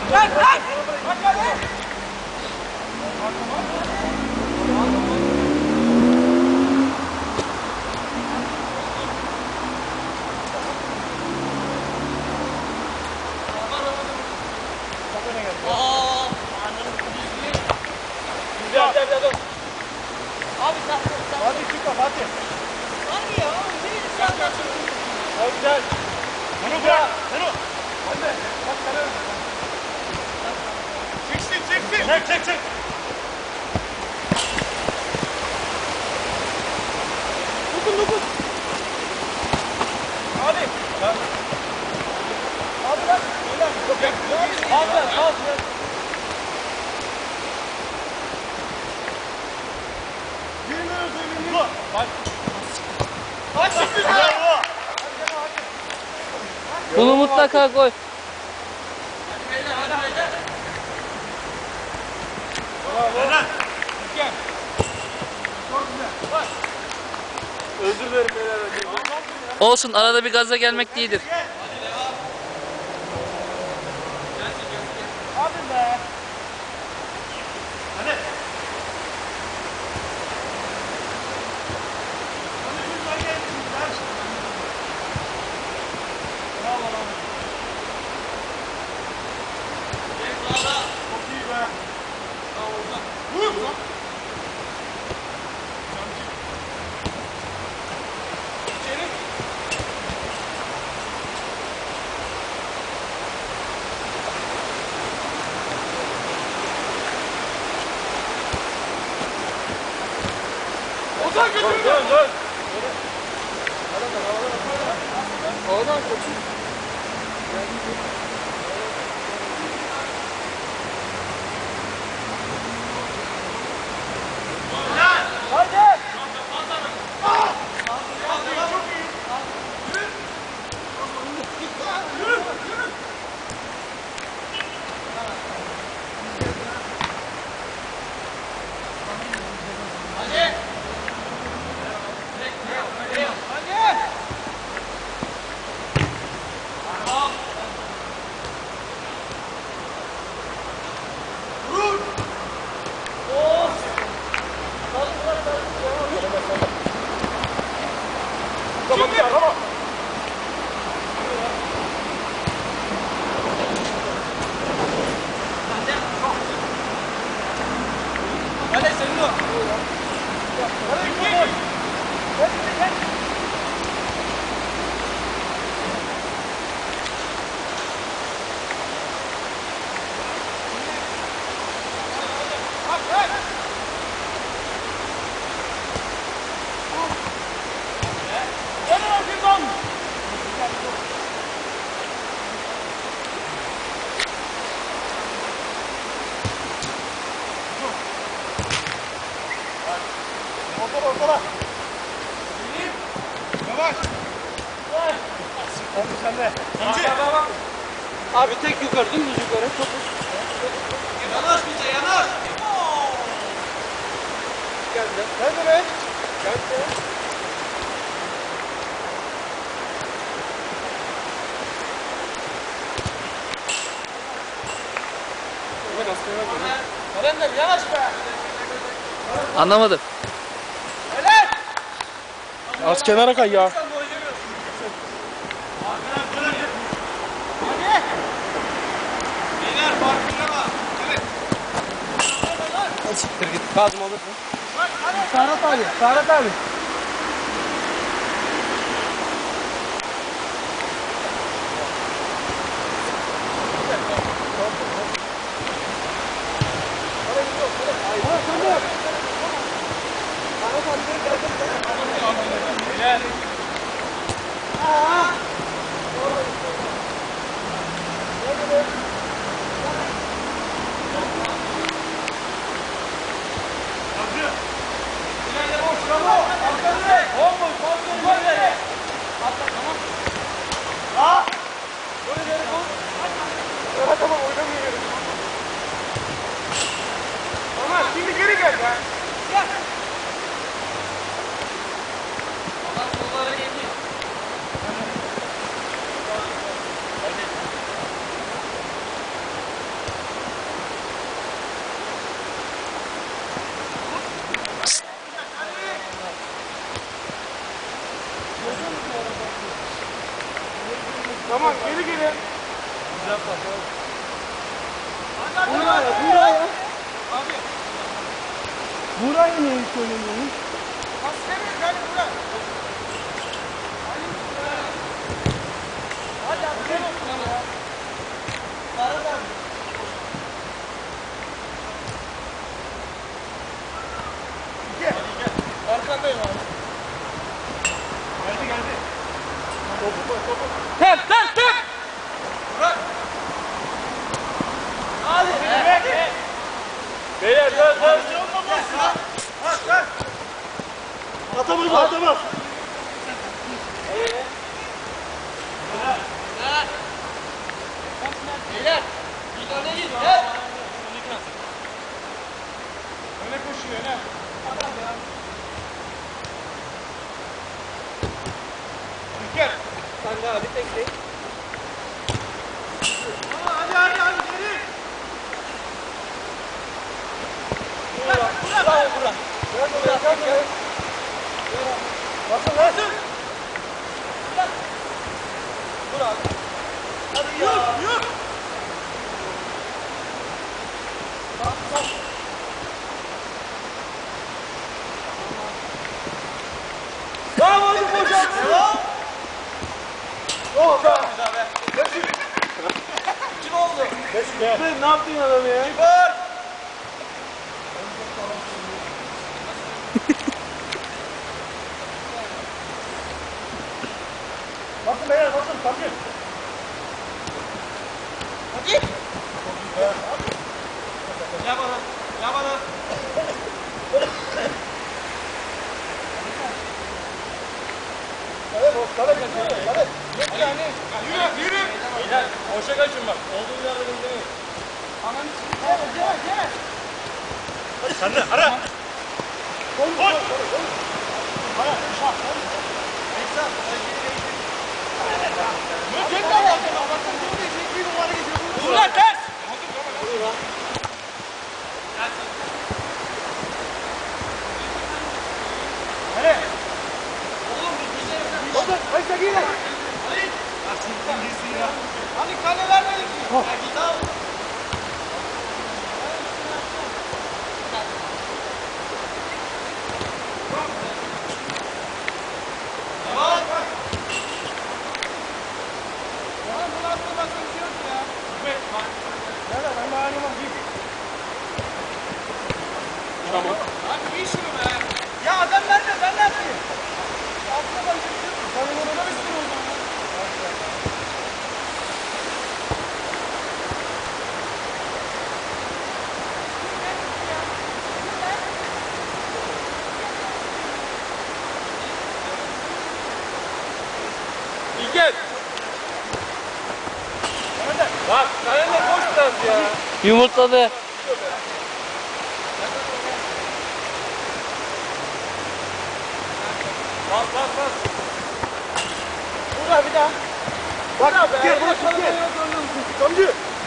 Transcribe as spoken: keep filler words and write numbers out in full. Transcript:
Bırak bırak. Bak hadi. Gel gel gel dur. Abi sen sen. Hadi çık bak hadi. Hadi ya. Bir sen kaçın. Hadi gel. Bunu bırak. Sen o. Hadi. Bak sen öyle. Çeksin çeksin. Çek çek çek. Dokun dokun. Hadi. Abi bak. Abi abi abi. Bunu mutlaka koy. Özür dilerim beyler. Olsun, arada bir gaza gelmek iyidir. Hadi be. Hadi. Ozan götür. Dön dön. Oradan koçum. Hadi. Tamam tamam. Hadi senin o. Hadi git. Hadi git. Ortala ortala. Yavaş. Hadi sen de. Abi tek yukarı, dümdüz yukarı. Topuz. Yanaş bize yanaş. Gel be. Nerede be? Gel be. Kalender yanaş be. Anlamadım. Helal. Az kenara kay ya. Beyler farkına bak. Evet. Siktir git. Kazım alırsın. Serhat abi. Serhat abi. Helal. Aa. Tamam oynamıyorum. Tamam şimdi geri gel be. Gel. geri. Güzel pas. Buraya, buraya. Abi. Burayı niye hiç oynamıyorsun? Pas veriyor yani buraya. Hadi abi gel olsun ya. Bana da. Gel. Arkandayım abi. Geldi geldi. Topu koy topu. Tep tep tep. Bırak. Hadi. Evet. Beyler dön dön. Ha sen. Atamaz atamaz. Beyler. Git öne git. Gel. Öne koşuyor öne. Gel. Sen de abi bekle. Hadi hadi hadi geri. Bırak bırak. Bravo Burak. Bırak bırak bırak. Basın basın. Dur abi. Hadi yürü yürü. Bak bak. Bravo hadi hocam. Devam. Oh be. Kim oldu? Sen ne yaptın adam ya? Kibar. Basın beyler basın tabii. Hadi. Ya bana. Ya bana. Evet o kale kaçıyor. Kale. Yok yani. Yürü yürü. Beyler boşa kaçın bak. Olduğum yerde beklemeyin. Ananı gel gel gel. Sen de ara. Koy koy. Ara şah. Neyse. Mümkün de var. Bakın bunu diyecek bir numara gidiyor. Dur lan ters. Hadi. Oğlum bir güzel. Bakın kaçta gir. Hani kale vermedik mi? Ya git al. Devam. Ya bunun aklına başka bir şey yok ya. Nerede? Ben de oynamam. Git. Tamam. Abi iyi şunu be. Ya adam nerede? Ben ne yapayım? Aklına başka bir şey yok. Sen onu da mı istiyorsun o zaman? İlker. Bak kalende boş biraz ya. Yumurtladı. Bas bas bas. Burada bir daha. Bak gel burası gel. Gamcı.